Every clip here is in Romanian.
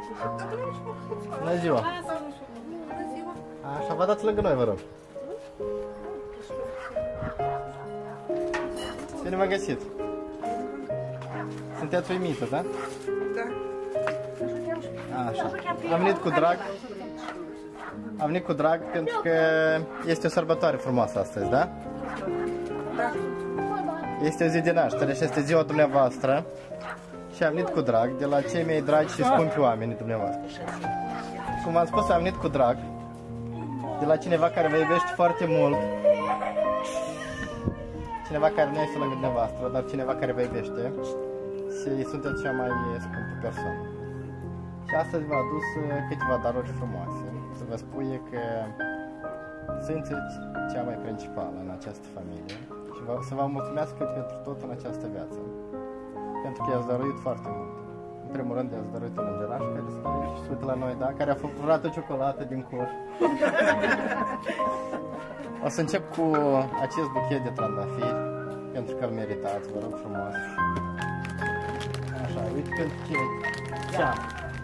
Bună ziua! Așa, vă dați lângă noi, vă rog. Bine v-am găsit! Sunteți uimită, da? Da. Așa. Am venit cu drag. Am venit cu drag pentru că este o sărbătoare frumoasă astăzi, da? Da. Este o zi de naștere și este ziua dumneavoastră. Și am venit cu drag de la cei mei dragi și scumpi oameni dumneavoastră. Cum v-am spus, am venit cu drag de la cineva care vă iubește foarte mult. Cineva care nu este lângă dumneavoastră, dar cineva care vă iubește. Și sunteți cea mai scumpă persoană. Și astăzi v-a adus câteva daruri frumoase. Să vă spui că sunteți cea mai principală în această familie. Și să vă mulțumească pentru tot în această viață. Pentru că i-ați dăruit foarte mult. În primul rând i-ați dăruit un îngeraș care se uită la noi, da? Care a furat o ciocolată din coș. O să încep cu acest buchet de trandafiri, pentru că îl meritați, vă rog frumos. Așa, uite pentru ce am.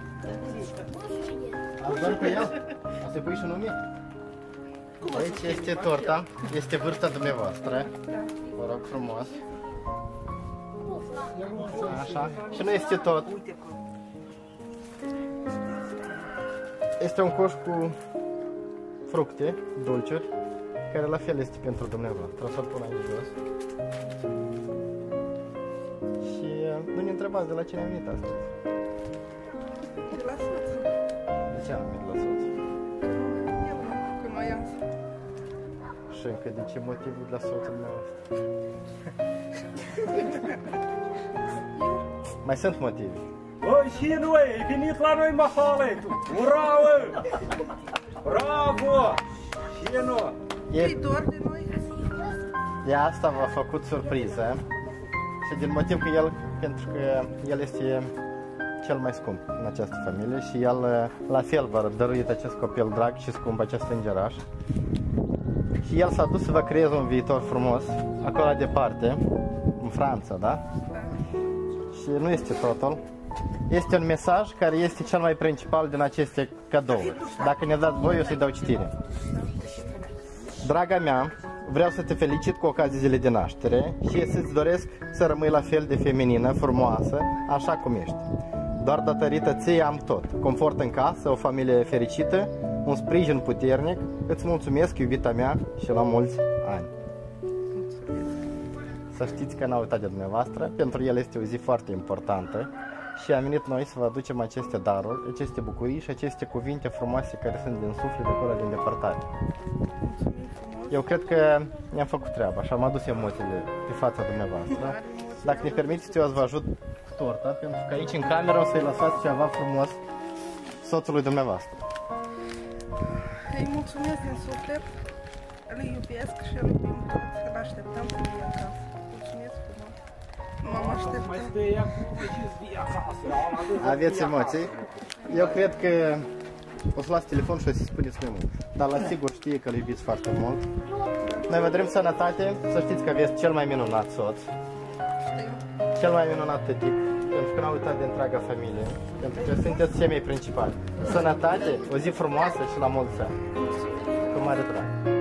Ați doar pe el? O să-i pui și nume? Aici este torta, este vârsta dumneavoastră. Vă rog frumos. Așa. Și nu este tot. Este un coș cu fructe, dulciuri, care la fel este pentru dumneavoastră. O să-l pun aici jos. Și nu ne întrebați de la cine am venit astăzi. De la soț. De ce am venit la soț? El nu, că mai am. Și încă de ce motiv de la soțul meu? Mai sunt motive. Oi, și noi, ai venit la noi, Mahaletu! Ura, oi! Bravo! Și noi! E doar de noi. De asta v-a făcut surpriză. Și din motiv că el, pentru că el este cel mai scump în această familie și el la fel v-a dăruit acest copil drag și scump, acest îngeraș. Și el s-a dus să vă creeze un viitor frumos, acolo departe, în Franța, da? Și nu este totul. Este un mesaj care este cel mai principal din aceste cadouri. Dacă ne dați voi, eu să-i dau citire. Draga mea, vreau să te felicit cu ocazia zilei de naștere și să-ți doresc să rămâi la fel de feminină, frumoasă, așa cum ești. Doar datorită ție am tot. Confort în casă, o familie fericită, un sprijin puternic. Îți mulțumesc, iubita mea, și la mulți ani. Să știți că n-a uitat de dumneavoastră, pentru el este o zi foarte importantă și am venit noi să vă aducem aceste daruri, aceste bucurii și aceste cuvinte frumoase care sunt din suflet de acolo, din depărtare. Eu cred că mi-am făcut treaba și am adus emoțiile pe fața dumneavoastră. Dacă ne permiteți, eu să vă ajut cu torta, pentru că aici în cameră o să-i lăsați ceva frumos soțului dumneavoastră. Îi mulțumesc din suflet, îl iubesc și îl iubim toți, îl așteptăm să fie acasă. Mulțumesc frumos. M-am așteptat. Aveți emoții? Eu cred că o să las telefon și o să-i spuneți mai mult. Dar la sigur știe că îl iubiți foarte mult. Noi vă dorim sănătate, să știți că aveți cel mai minunat soț, cel mai minunat tătic, pentru că n-au uitat de întreaga familie, pentru că sunteți cei mai principali. Sănătate, o zi frumoasă și la mulți ani. Cu mare drag.